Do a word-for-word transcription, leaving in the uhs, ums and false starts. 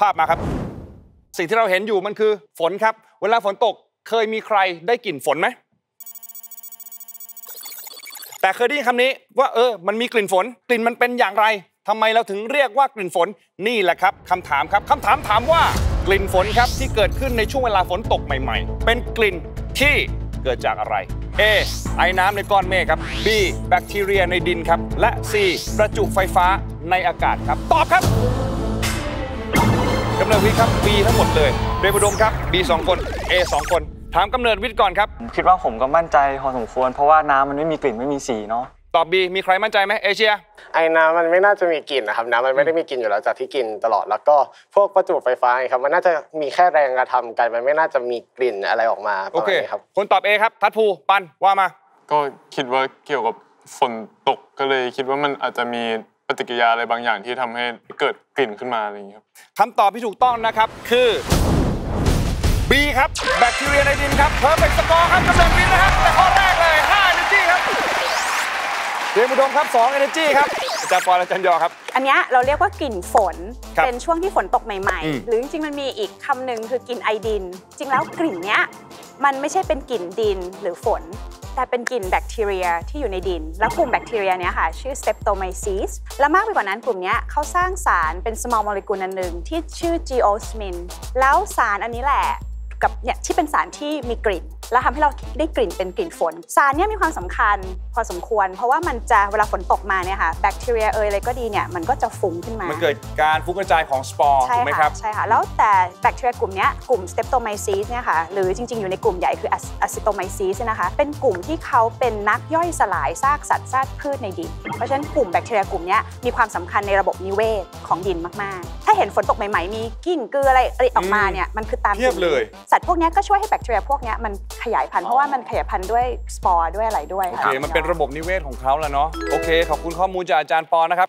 ภาพมาครับสิ่งที่เราเห็นอยู่มันคือฝนครับเวลาฝนตกเคยมีใครได้กลิ่นฝนไหมแต่เคยได้ยินคำนี้ว่าเออมันมีกลิ่นฝนกลิ่นมันเป็นอย่างไรทำไมเราถึงเรียกว่ากลิ่นฝนนี่แหละครับคำถามครับคำถามถามว่ากลิ่นฝนครับที่เกิดขึ้นในช่วงเวลาฝนตกใหม่ๆเป็นกลิ่นที่เกิดจากอะไร A ไอ้น้ำในก้อนเมฆครับ B แบคทีเรียในดินครับและ C ประจุไฟฟ้าในอากาศครับตอบครับกำเนิดวิทย์ครับ B ทั้งหมดเลยเรบุดมครับ B สองคน A สองคนถามกำเนิดวิทย์ก่อนครับคิดว่าผมก็มั่นใจพอสมควรเพราะว่าน้ำมันไม่มีกลิ่นไม่มีสีเนาะตอบ B มีใครมั่นใจไหมเอเชียไอ้น้ำมันไม่น่าจะมีกลิ่นนะครับน้ำมันไม่ได้มีกลิ่นอยู่แล้วจากที่กินตลอดแล้วก็พวกประจุไฟฟ้าครับมันน่าจะมีแค่แรงกระทำกันมันไม่น่าจะมีกลิ่นอะไรออกมาประมาณนี้ครับคนตอบ A ครับทัดภูปันว่ามาก็คิดว่าเกี่ยวกับฝนตกก็เลยคิดว่ามันอาจจะมีปฏิกิริยาอะไรบางอย่างที่ทำให้เกิดกลิ่นขึ้นมาอะไรอย่างนี้ครับคำตอบที่ถูกต้องนะครับคือ B ครับแบคทีเรียในดินครับเพอร์เฟคต์สกอร์ครับกำเนิดวิทย์นะครับแต่ข้อแรกเลยห้า Energy ครับเรบุดมครับสอง Energy ครับอาจารย์ปอและอาจารย์ยอครับอันนี้เราเรียกว่ากลิ่นฝนเป็นช่วงที่ฝนตกใหม่ๆหรือจริงๆมันมีอีกคำหนึ่งคือกลิ่นไอดินจริงแล้วกลิ่นเนี้ยมันไม่ใช่เป็นกลิ่นดินหรือฝนแต่เป็นกลิ่นแบคทีเรียที่อยู่ในดินแล้วกลุ่มแบคทีเรียเนี้ยค่ะชื่อ Streptomyces และมากไปกว่านั้นกลุ่มนี้เขาสร้างสารเป็น small molecule อันหนึ่งที่ชื่อ geosmin แล้วสารอันนี้แหละกับเนี่ยที่เป็นสารที่มีกลิ่นแล้วทำให้เราได้กลิ่นเป็นกลิ่นฝนสารเนี่ยมีความสำคัญพอสมควรเพราะว่ามันจะเวลาฝนตกมาเนี่ยค่ะแบคทีเรียเอยอะไรก็ดีเนี่ยมันก็จะฟุ้งขึ้นมามันเกิดการฟุ้งกระจายของสปอร์ถูกไหมครับใช่ค่ะแล้วแต่แบคทีเรียกลุ่มนี้กลุ่ม Streptomyces เนี่ยค่ะหรือจริงๆอยู่ในกลุ่มใหญ่คือ Actinomyces นะคะเป็นกลุ่มที่เขาเป็นนักย่อยสลายซากสัตว์ซากพืชในดินเพราะฉะนั้นกลุ่มแบคทีเรียกลุ่มนี้มีความสำคัญในระบบนิเวศของดินมากๆถ้าเห็นฝนตกใหม่ๆมีกลิ่นเกลืออะไรออกมาเนี่ยมันคือตามเทียบเลยสัตว์พวกนี้ก็ช่วยให้แบคทีเรียพวกนี้มันขยายพันธุ์เพราะว่ามันขยายพันธุ์ด้วยสปอร์ด้วยอะไรด้วยโอเคมันเป็นระบบนิเวศของเขาแล้วเนาะโอเคขอบคุณข้อมูลจากอาจารย์ปอนะครับ